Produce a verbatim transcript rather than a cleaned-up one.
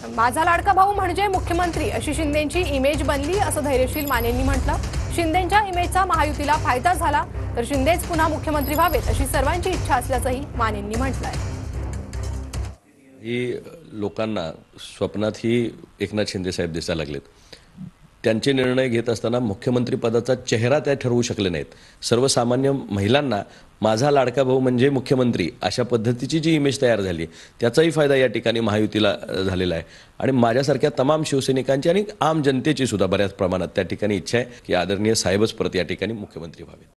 माझा लाडका भाऊ म्हणजे मुख्यमंत्री अशी शिंदेंची इमेज बनली असं धैर्यशील मानेंनी म्हटलं। शिंदेंच्या इमेजचा महायुतीला फायदा झाला तर शिंदेच पुन्हा मुख्यमंत्री व्हावेत अशी सर्वांची इच्छा असल्याचंही मानेंनी म्हटलंय। ही लोकांना स्वप्नात ही एकनाथ शिंदे साहेब दिसायला लागलेत। त्यांचे निर्णय घेत असताना मुख्यमंत्री पदाचा चेहरा त्या ठरवू शकले नाहीत। सर्वसामान्य महिलांना माझा लाडका भाऊ म्हणजे मुख्यमंत्री अशा पद्धतीची जी इमेज तयार झाली त्याचाही फायदा या ठिकाणी महायुतीला झालेला आहे। आणि माझ्यासारख्या तमाम शिवसैनिकांची आणि आम जनतेची सुद्धा बऱ्याच प्रमाणात त्या ठिकाणी इच्छा आहे की आदरणीय साहेबच परत या ठिकाणी मुख्यमंत्री व्हावेत।